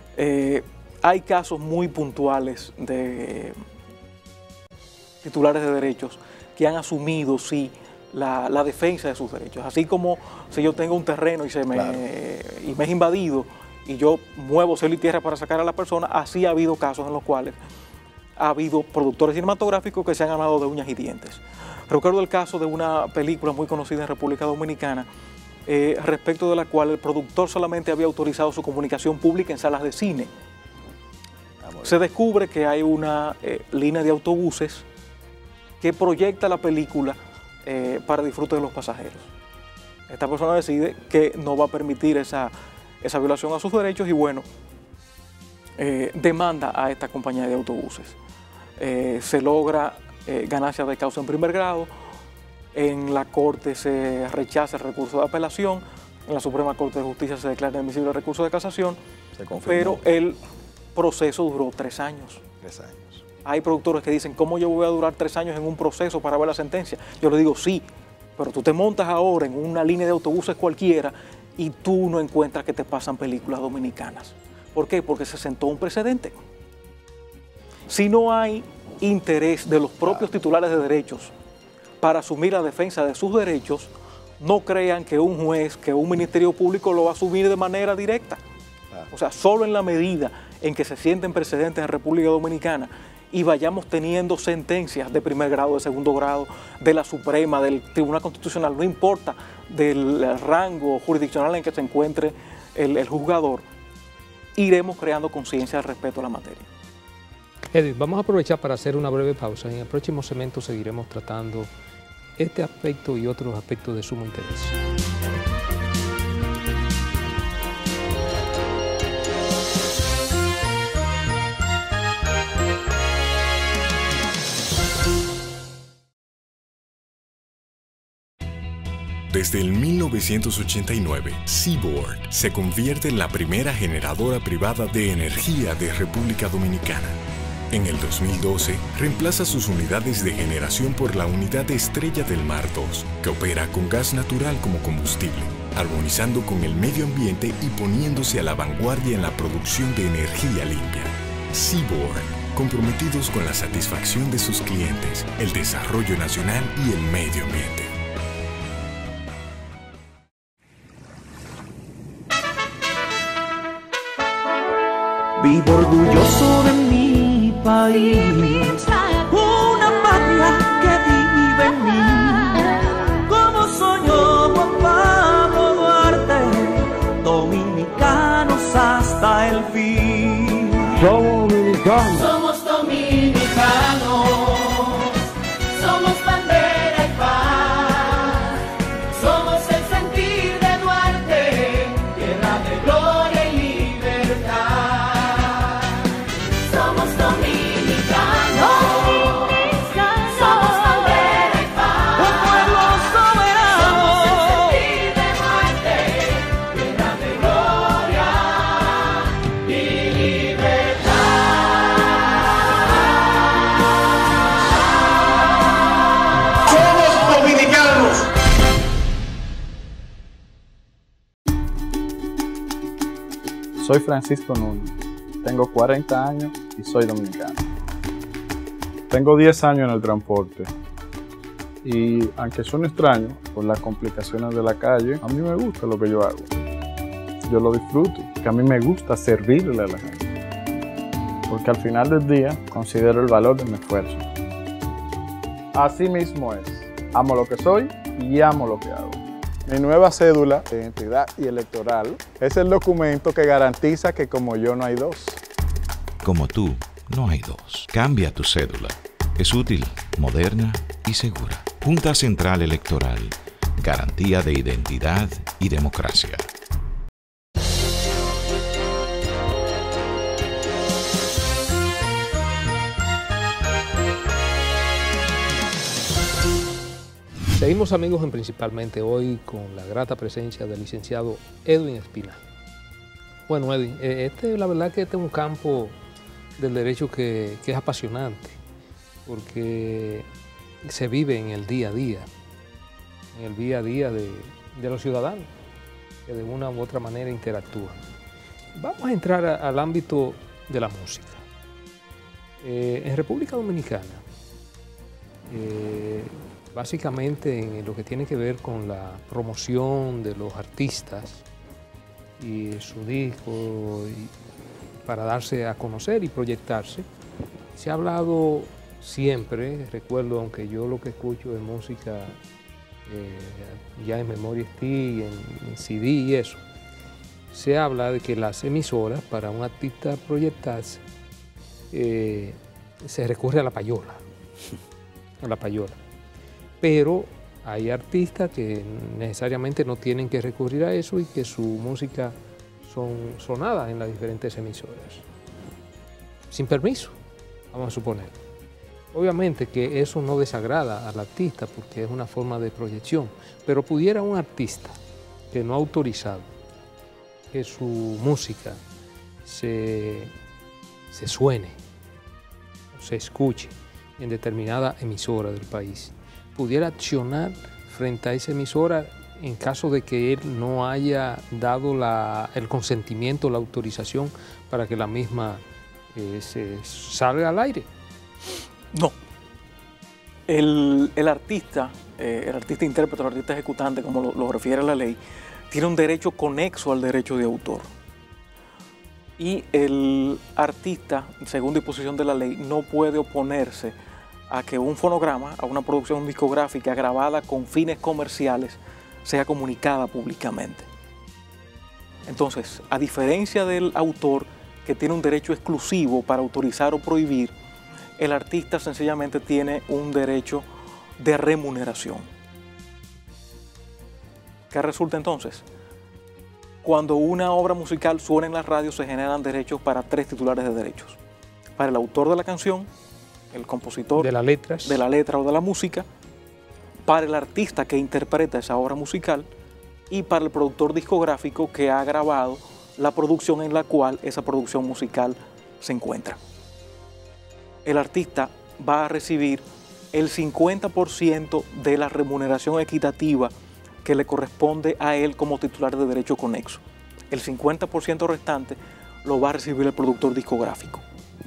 Hay casos muy puntuales de titulares de derechos que han asumido, sí, la defensa de sus derechos. Así como si yo tengo un terreno y me es invadido y yo muevo cielo y tierra para sacar a la persona, así ha habido casos en los cuales ha habido productores cinematográficos que se han armado de uñas y dientes. Recuerdo el caso de una película muy conocida en República Dominicana, respecto de la cual el productor solamente había autorizado su comunicación pública en salas de cine. Se descubre que hay una línea de autobuses que proyecta la película para disfrute de los pasajeros. Esta persona decide que no va a permitir esa violación a sus derechos y bueno, demanda a esta compañía de autobuses. Se logra ganancia de causa en primer grado, en la Corte se rechaza el recurso de apelación, en la Suprema Corte de Justicia se declara admisible el recurso de casación, pero el proceso duró 3 años. 3 años. Hay productores que dicen, ¿cómo yo voy a durar 3 años en un proceso para ver la sentencia? Yo le digo, sí, pero tú te montas ahora en una línea de autobuses cualquiera y tú no encuentras que te pasan películas dominicanas. ¿Por qué? Porque se sentó un precedente. Si no hay interés de los propios titulares de derechos para asumir la defensa de sus derechos, no crean que un juez, que un ministerio público lo va a asumir de manera directa. O sea, solo en la medida en que se sienten precedentes en República Dominicana y vayamos teniendo sentencias de primer grado, de segundo grado, de la Suprema, del Tribunal Constitucional, no importa del rango jurisdiccional en que se encuentre el juzgador, iremos creando conciencia al respecto a la materia. Edwin, vamos a aprovechar para hacer una breve pausa. En el próximo segmento seguiremos tratando este aspecto y otros aspectos de sumo interés. Desde el 1989, Seaboard se convierte en la primera generadora privada de energía de República Dominicana. En el 2012, reemplaza sus unidades de generación por la unidad Estrella del Mar 2, que opera con gas natural como combustible, armonizando con el medio ambiente y poniéndose a la vanguardia en la producción de energía limpia. Seaboard, comprometidos con la satisfacción de sus clientes, el desarrollo nacional y el medio ambiente. Vivo orgulloso de mi país, una patria que vive en mí. Como soñó Juan Pablo Duarte, dominicanos hasta el fin. Somos dominicanos. Somos dominicanos, somos bandera y paz, somos el sentir de Duarte, tierra de gloria y libertad. Somos dominicanos, somos bandera y paz, Un pueblo soberano. somos el sentir de Duarte, tierra de gloria y Soy Francisco Núñez, tengo 40 años y soy dominicano. Tengo 10 años en el transporte y aunque suene extraño por las complicaciones de la calle, a mí me gusta lo que yo hago. Yo lo disfruto, que a mí me gusta servirle a la gente, porque al final del día considero el valor de mi esfuerzo. Así mismo es, amo lo que soy y amo lo que hago. Mi nueva cédula de identidad y electoral es el documento que garantiza que como yo no hay dos. Como tú, no hay dos. Cambia tu cédula. Es útil, moderna y segura. Junta Central Electoral. Garantía de identidad y democracia. Seguimos, amigos, en Principalmente hoy con la grata presencia del licenciado Edwin Espinal. Bueno, Edwin, la verdad que este es un campo del derecho que es apasionante, porque se vive en el día a día, de los ciudadanos, que de una u otra manera interactúan. Vamos a entrar al ámbito de la música. En República Dominicana, básicamente en lo que tiene que ver con la promoción de los artistas y su disco, para darse a conocer y proyectarse. Se ha hablado siempre, recuerdo, aunque yo lo que escucho es música ya en memoria stick, en CD y eso, se habla de que las emisoras, para un artista proyectarse, se recurre a la payola, pero hay artistas que necesariamente no tienen que recurrir a eso y que su música son sonadas en las diferentes emisoras, sin permiso, vamos a suponer. Obviamente que eso no desagrada al artista porque es una forma de proyección, pero pudiera un artista que no ha autorizado que su música se suene, se escuche en determinada emisora del país, pudiera accionar frente a esa emisora en caso de que él no haya dado el consentimiento, la autorización para que la misma se salga al aire. No. El artista intérprete, el artista ejecutante, como lo refiere la ley, tiene un derecho conexo al derecho de autor. Y el artista, según disposición de la ley, no puede oponerse a que un fonograma, a una producción discográfica grabada con fines comerciales, sea comunicada públicamente. Entonces, a diferencia del autor, que tiene un derecho exclusivo para autorizar o prohibir, el artista sencillamente tiene un derecho de remuneración. ¿Qué resulta entonces? Cuando una obra musical suena en la radio, se generan derechos para 3 titulares de derechos. Para el autor de la canción, el compositor de la letra o de la música, para el artista que interpreta esa obra musical y para el productor discográfico que ha grabado la producción en la cual esa producción musical se encuentra. El artista va a recibir el 50% de la remuneración equitativa que le corresponde a él como titular de derecho conexo. El 50% restante lo va a recibir el productor discográfico.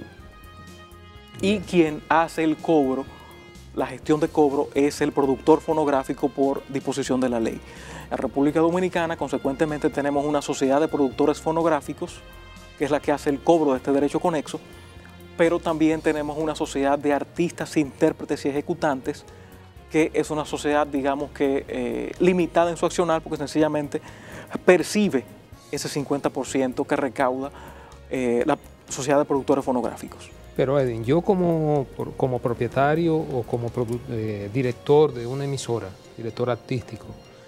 Y quien hace el cobro, la gestión de cobro, es el productor fonográfico por disposición de la ley. En República Dominicana, consecuentemente, tenemos una sociedad de productores fonográficos, que es la que hace el cobro de este derecho conexo, pero también tenemos una sociedad de artistas, intérpretes y ejecutantes, que es una sociedad, digamos que limitada en su accionar, porque sencillamente percibe ese 50% que recauda la sociedad de productores fonográficos. Pero Edwin, yo como propietario o como director de una emisora, director artístico,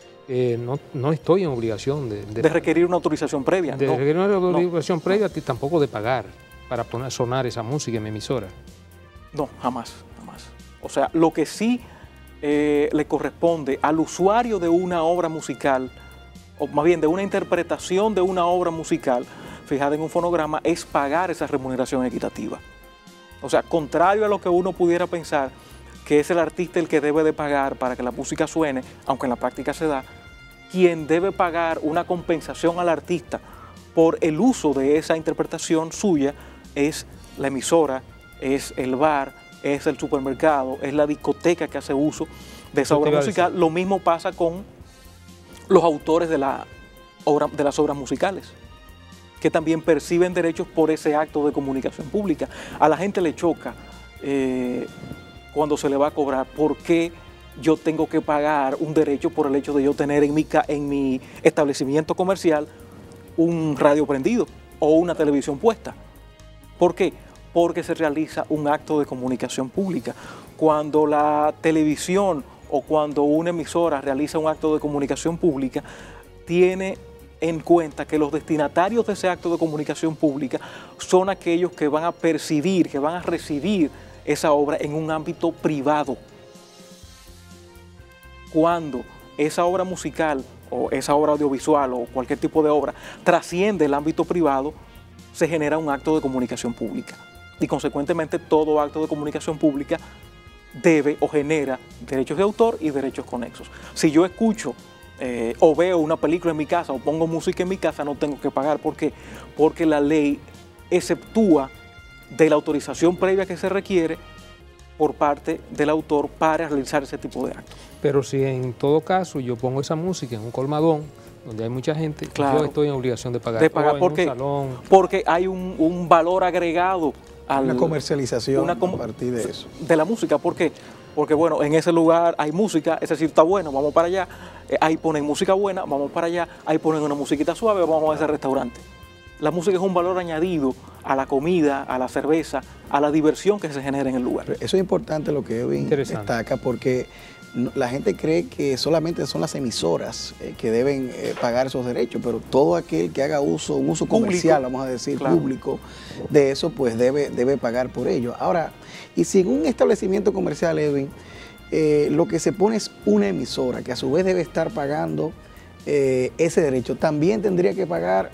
no estoy en obligación de requerir una autorización previa. De requerir una autorización previa y tampoco de pagar para poner sonar esa música en mi emisora. No, jamás. O sea, lo que sí le corresponde al usuario de una obra musical, o más bien de una interpretación de una obra musical fijada en un fonograma, es pagar esa remuneración equitativa. O sea, contrario a lo que uno pudiera pensar, que es el artista el que debe de pagar para que la música suene, aunque en la práctica se da, quien debe pagar una compensación al artista por el uso de esa interpretación suya es la emisora, es el bar, es el supermercado, es la discoteca que hace uso de esa obra musical. Lo mismo pasa con los autores de las obras musicales, que también perciben derechos por ese acto de comunicación pública. A la gente le choca cuando se le va a cobrar, ¿por qué yo tengo que pagar un derecho por el hecho de yo tener en mi establecimiento comercial un radio prendido o una televisión puesta? ¿Por qué? Porque se realiza un acto de comunicación pública. Cuando la televisión o cuando una emisora realiza un acto de comunicación pública, tiene en cuenta que los destinatarios de ese acto de comunicación pública son aquellos que van a percibir, que van a recibir esa obra en un ámbito privado. Cuando esa obra musical o esa obra audiovisual o cualquier tipo de obra trasciende el ámbito privado, se genera un acto de comunicación pública. Y consecuentemente todo acto de comunicación pública debe o genera derechos de autor y derechos conexos. Si yo escucho o veo una película en mi casa o pongo música en mi casa, no tengo que pagar. ¿Por qué? Porque la ley exceptúa de la autorización previa que se requiere por parte del autor para realizar ese tipo de actos. Pero si en todo caso yo pongo esa música en un colmadón, donde hay mucha gente, claro, yo estoy en obligación de pagar. Porque hay un valor agregado a una comercialización a partir de eso. De la música, ¿por qué? Porque bueno, en ese lugar hay música, ese sitio está bueno, vamos para allá, ahí ponen música buena, vamos para allá, ahí ponen una musiquita suave, vamos a ese restaurante. La música es un valor añadido a la comida, a la cerveza, a la diversión que se genera en el lugar. Pero eso es importante lo que Edwin destaca, porque la gente cree que solamente son las emisoras que deben pagar esos derechos, pero todo aquel que haga un uso comercial, vamos a decir, claro, público de eso, pues debe pagar por ello. Ahora, y si en un establecimiento comercial, Edwin, lo que se pone es una emisora, que a su vez debe estar pagando ese derecho, también tendría que pagar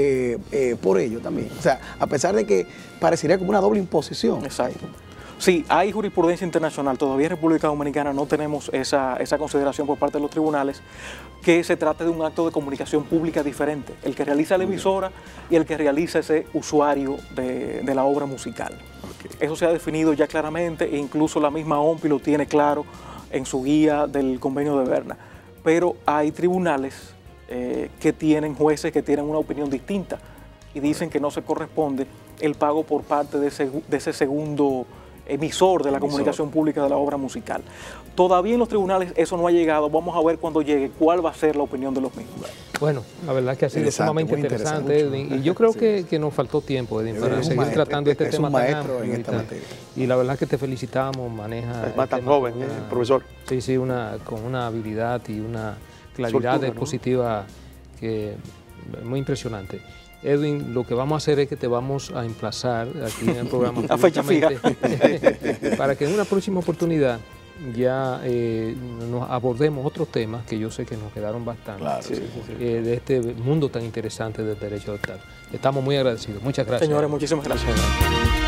por ello también. O sea, a pesar de que parecería como una doble imposición. Exacto. Sí, hay jurisprudencia internacional. Todavía en República Dominicana no tenemos esa consideración por parte de los tribunales, que se trata de un acto de comunicación pública diferente, el que realiza la emisora y el que realiza ese usuario de la obra musical. Eso se ha definido ya claramente e incluso la misma OMPI lo tiene claro en su guía del convenio de Berna. Pero hay tribunales que tienen jueces que tienen una opinión distinta y dicen que no se corresponde el pago por parte de ese segundo emisor de la comunicación pública de la obra musical. Todavía en los tribunales eso no ha llegado. Vamos a ver cuando llegue cuál va a ser la opinión de los mismos. Bueno, la verdad es que ha sido sumamente interesante, Edwin, y yo creo que nos faltó tiempo, Edwin, para seguir tratando este tema tan amplio en esta materia. Y la verdad es que te felicitamos, maneja... Es más tan joven, profesor. Sí, sí, con una habilidad y una claridad expositiva que es muy impresionante. Edwin, lo que vamos a hacer es que te vamos a emplazar aquí en el programa a fecha fija para que en una próxima oportunidad ya nos abordemos otros temas que yo sé que nos quedaron bastante, claro, de este mundo tan interesante del derecho de autor. Estamos muy agradecidos. Muchas gracias. Señores, muchísimas gracias.